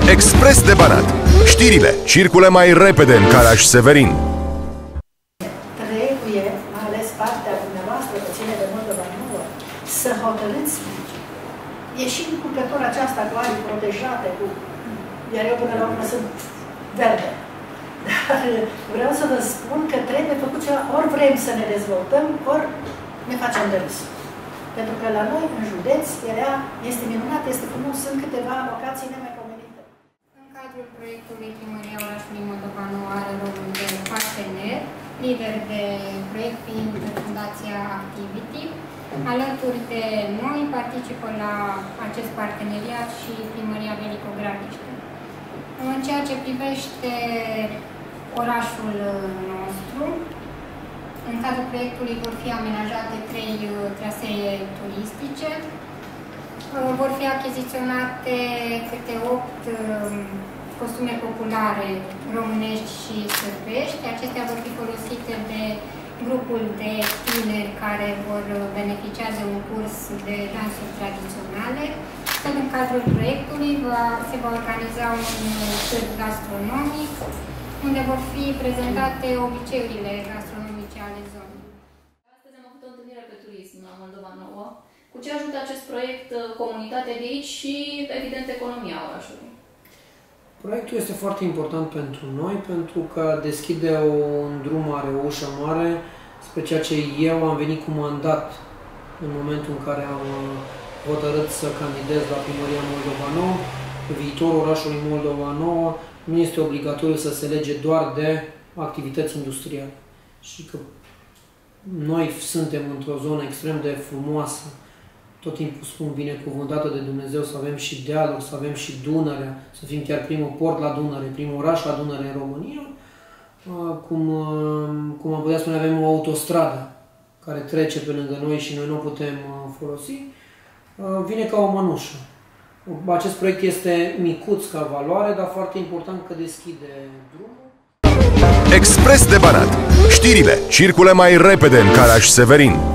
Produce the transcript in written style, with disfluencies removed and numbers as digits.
Expres de Banat. Știrile circulă mai repede în Caraș-Severin. Trebuie, mai ales partea dumneavoastră, că ține de Moldova Nouă, să hotărâți, ieși încurcătura aceasta cu arii protejate, iar eu până la urmă sunt verde. Dar vreau să vă spun că trebuie făcut ceva, ori vrem să ne dezvoltăm, ori ne facem de râs. Pentru că la noi, în județ, este minunat, este frumos, sunt câteva locații nemaipomenite. În cadrul proiectului Primăria Orașului Moldova Nouă are rolul de partener, lider de proiect fiind Fundația Activity. Alături de noi participă la acest parteneriat și Primăria Velico-Gradiște. În ceea ce privește orașul nostru, în cadrul proiectului vor fi amenajate 3 trasee turistice, vor fi achiziționate câte 8 costume populare românești și sârbești. Acestea vor fi folosite de grupul de tineri care vor beneficia de un curs de dansuri tradiționale. Tot în cadrul proiectului se va organiza un târg gastronomic, unde vor fi prezentate obiceiurile gastronomice ale zonei. Astăzi am avut o întâlnire pe turism la Moldova Nouă. Cu ce ajută acest proiect comunitatea de aici și, evident, economia orașului? Proiectul este foarte important pentru noi, pentru că deschide un drum mare, o ușă mare, spre ceea ce eu am venit cu mandat în momentul în care am hotărât să candidez la Primăria Moldova Nouă. Viitorul orașului Moldova Nouă nu este obligatoriu să se lege doar de activități industriale. Și că noi suntem într-o zonă extrem de frumoasă, tot timpul spun binecuvântată de Dumnezeu, să avem și dealuri, să avem și Dunărea, să fim chiar primul port la Dunăre, primul oraș la Dunăre în România. Cum am putea spune, avem o autostradă care trece pe lângă noi și noi nu o putem folosi. Vine ca o mănușă. Acest proiect este micuț ca valoare, dar foarte important că deschide drumul. Expres de Banat. Știrile circulă mai repede în Caraș-Severin.